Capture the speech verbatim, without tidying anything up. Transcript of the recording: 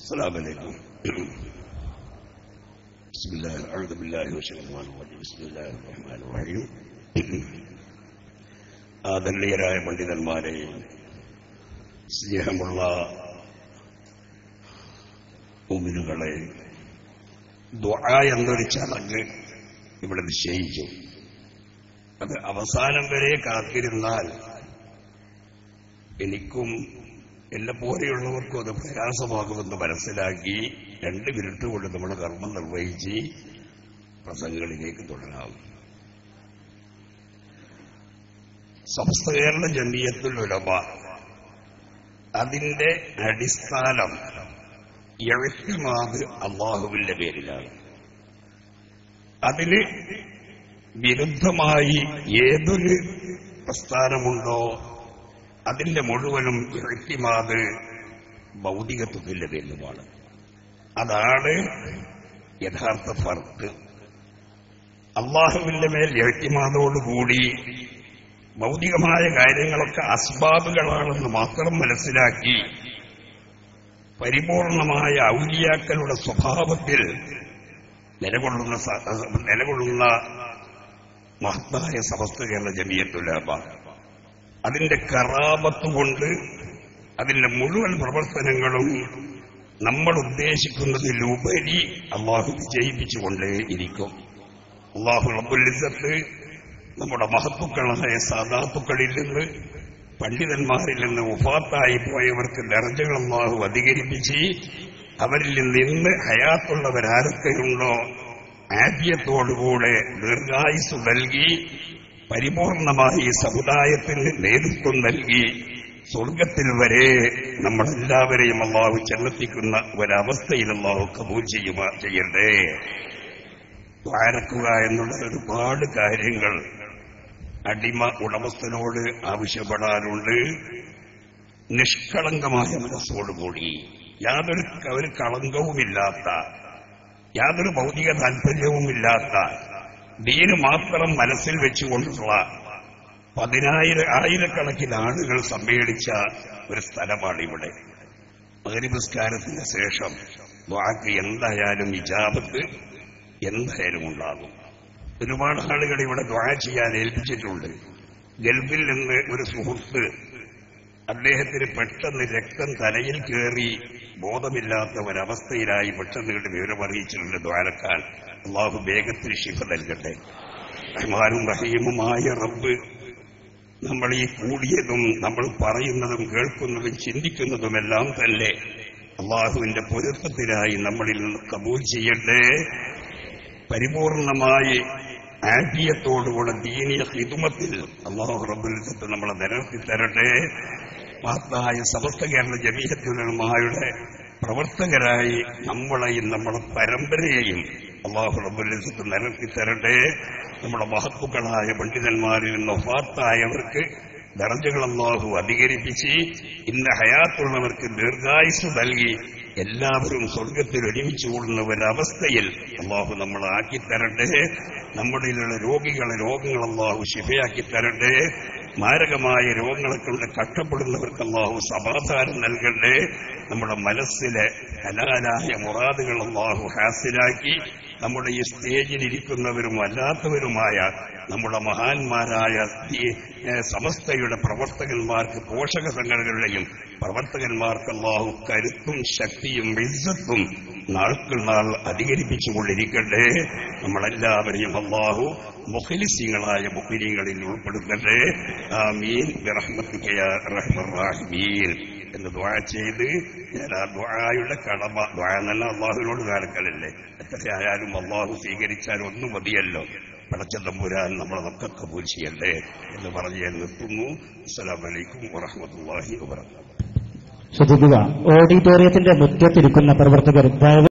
السلام عليكم. بسم الله أعوذ بالله من الشيطان الرجيم. بسم الله الرحمن الرحيم. ആദരണീയരായ പണ്ഡിതന്മാരെ, സ്നേഹമുള്ള മുഅ്മിനുകളെ, ദുആ എന്നൊരു ചടങ്ങ് ഇവിടെ നിശ്ചയിച്ചു. അത് അവസാനം വരെ കാത്തിരുന്നാൽ എനിക്കും എന്നെ പോലെയുള്ളവർക്കും അത് പ്രയാസമാകുമെന്ന് മനസ്സിലാക്കി രണ്ട് മിനിറ്റ് കൊണ്ട് നമ്മൾ കർമ്മം നിർവഹിച്ച് പ്രസംഗങ്ങളിലേക്ക് തുടരാം. സമസ്ത കേരള ജമിയത്തുൽ ഉലമ അതിന്റെ അടിസ്ഥാനം ഇഅ്തിമാദ് അല്ലാഹുവിന്റെ പേരിലാണ്. അതിന് വിരുദ്ധമായി ഏതൊരു പ്രസ്ഥാനമുണ്ടോ അതിന്റെ മുഴുവനും ഇഅ്തിമാദ് ഭൗതികത്വത്തിന്റെ പേരിലുമാണ്. അതാണ് യഥാർത്ഥ ഫർക്ക്. അല്ലാഹുവിന്റെ മേൽ ഇഅ്തിമാദോടുകൂടി ഭൗതികമായ കാര്യങ്ങളൊക്കെ അസ്ബാബുകളാണെന്ന് മാത്രം മനസ്സിലാക്കി പരിപൂർണമായ ഔലിയാക്കളുടെ സ്വഭാവത്തിൽ നിലകൊള്ളുന്ന നിലകൊള്ളുന്ന മഹത്തായ സമസ്ത കേരള ജമിയത്തുൽ ഉലമ അതിന്റെ കറാമത്തുകൊണ്ട് അതിന്റെ മുഴുവൻ പ്രവർത്തനങ്ങളും നമ്മൾ ഉദ്ദേശിക്കുന്നതിലുപരി അള്ളാഹു വിജയിപ്പിച്ചുകൊണ്ടേ ഇരിക്കും. അള്ളാഹു റബ്ബുൽ ഇസ്സത്ത് നമ്മുടെ മഹത്തുക്കളായ സാദാത്തുക്കളിൽ നിന്ന്, പണ്ഡിതന്മാരിൽ നിന്ന് വഫാത്തായി പോയവർക്ക് ദർജകൾ അള്ളാഹു അധികരിപ്പിച്ച് അവരിൽ നിന്ന് ഹയാത്തുള്ളവരാരൊക്കെയുണ്ടോ ആഫിയത്തോടുകൂടെ ദീർഘായുസ് നൽകി പരിപൂർണമായി സമുദായത്തിന് നേതൃത്വം നൽകി സ്വർഗത്തിൽ വരെ നമ്മളെല്ലാവരെയും അള്ളാഹു ചെന്നെത്തിക്കുന്ന ഒരവസ്ഥയിൽ അള്ളാഹു കബൂൽ ചെയ്യുക ചെയ്യണ്ടേ. ദ്വാരക്കുക എന്നുള്ള ഒരുപാട് കാര്യങ്ങൾ അടിമ ഉടമസ്ഥനോട് ആവശ്യപ്പെടാറുണ്ട്. നിഷ്കളങ്കമായ മനസ്സോടുകൂടി യാതൊരു ഒരു കളങ്കവുമില്ലാത്ത, യാതൊരു ഭൗതിക താല്പര്യവുമില്ലാത്ത ദീന് മാത്രം മനസ്സിൽ വെച്ചുകൊണ്ടുള്ള പതിനായിര ആയിരക്കണക്കിന് ആളുകൾ സമ്മേളിച്ച ഒരു സ്ഥലമാണ് ഇവിടെ. മഗ്‌രിബ് നിസ്കാരത്തിന് ശേഷം ദുആക്ക് എന്തായാലും ഇജാബത്ത് എന്തായാലും ഉണ്ടാകും. ഒരുപാട് ആളുകൾ ഇവിടെ ദുആ ചെയ്യാൻ ഏൽപ്പിച്ചിട്ടുണ്ട്. ഗൾഫിൽ നിന്ന് ഒരു സുഹൃത്ത്, അദ്ദേഹത്തിന് പെട്ടെന്ന് രക്തം തലയിൽ കയറി ബോധമില്ലാത്ത ഒരവസ്ഥയിലായി പെട്ടെന്ന് ഇവിടെ വിവരമറിയിച്ചിട്ടുണ്ട്. ദ്വാരക്കാൻ അള്ളാഹു വേഗത്തിൽ ശിഫ നൽകട്ടെ. റഹ്മാനും റഹീമുമായ റബ്ബ് നമ്മൾ ഈ കൂടിയതും നമ്മൾ പറയുന്നതും കേൾക്കുന്നതും ചിന്തിക്കുന്നതുമെല്ലാം തന്നെ അള്ളാഹുവിന്റെ പൊരുത്തത്തിനായി നമ്മളിൽ നിന്ന് കബൂൽ ചെയ്യട്ടെ. പരിപൂർണമായി ആഫിയത്തോടുകൂടെ ദീനിയ ഖിദ്മത്തിൽ അല്ലാഹു റബ്ബുൽ ഇസ്സത്ത് നമ്മളെ നിലനിർത്തി തരട്ടെ. മഹത്തായ സമസ്ത കേരള ജമിയത്തുൽ ഉലമയുടെ പ്രവർത്തകരായി നമ്മളെയും നമ്മുടെ പരമ്പരയെയും അല്ലാഹു റബ്ബുൽ ഇസ്സത്ത് നിലനിർത്തി തരട്ടെ. നമ്മുടെ മഹത്തുക്കളായ പണ്ഡിതന്മാരിൽ നിന്ന് വഫാത്തായവർക്ക് ദർജകൾ അല്ലാഹു അധികരിപ്പിച്ച് ഇന്ന ഹയാത്തുള്ളവർക്ക് ദീർഘായുസ് നൽകി എല്ലാവരും സ്വർഗത്തിൽ ഒരുമിച്ച് കൂടുന്ന ഒരവസ്ഥയിൽ അള്ളാഹു നമ്മളെ ആക്കിത്തരട്ടെ. നമ്മുടെയിലുള്ള രോഗികളെ രോഗങ്ങൾ അള്ളാഹു ശിഫയാക്കി തരട്ടെ. മാരകമായ രോഗങ്ങളെ കൊണ്ട് കഷ്ടപ്പെടുന്നവർക്ക് അള്ളാഹു സമാധാനം നൽകട്ടെ. നമ്മുടെ മനസ്സിലെ ഹലാലായ മുറാദുകൾ അള്ളാഹു ഹാസിലാക്കി നമ്മുടെ ഈ സ്റ്റേജിലിരിക്കുന്നവരും അല്ലാത്തവരുമായ നമ്മുടെ മഹാന്മാരായ സമസ്തയുടെ പ്രവർത്തകന്മാർക്ക്, പോഷക സംഘടനകളുടെയും പ്രവർത്തകന്മാർക്ക് അല്ലാഹു കരുത്തും ശക്തിയും ഇസ്സത്തും നാൾക്കുൾ നാൾ അധികരിപ്പിച്ചുകൊണ്ടിരിക്കട്ടെ. നമ്മളെല്ലാവരെയും അല്ലാഹു മുഖ്ലിസീങ്ങളായ മുഖ്ലിങ്ങളിൽ ഉൾപ്പെടുത്തട്ടെ. ആമീൻ ബിറഹ്മതിക യാ അർഹമർ റഹീമീൻ എന്ന് ദുആ ചെയ്ത് ഞാൻ ആ ദുആയുടെ കടമ, ദുആ എന്നല്ല അള്ളാഹുവിനോട് കാലക്കലല്ലേ, എത്രയായാലും അള്ളാഹു സ്വീകരിച്ചാൽ ഒന്നും മതിയല്ലോ. പടച്ച തമ്പുരാൻ നമ്മളെ നമുക്ക് കബൂൽ ചെയ്യണ്ടേ എന്ന് പറഞ്ഞ് ഞാൻ നിർത്തുന്നു. അസ്സലാമു അലൈക്കും വറഹ്മത്തുള്ളാഹി വബറകാതുഹു. ശ്രദ്ധിക്കുക, ഓഡിറ്റോറിയത്തിന്റെ മുറ്റത്തിരിക്കുന്ന പ്രവർത്തകർ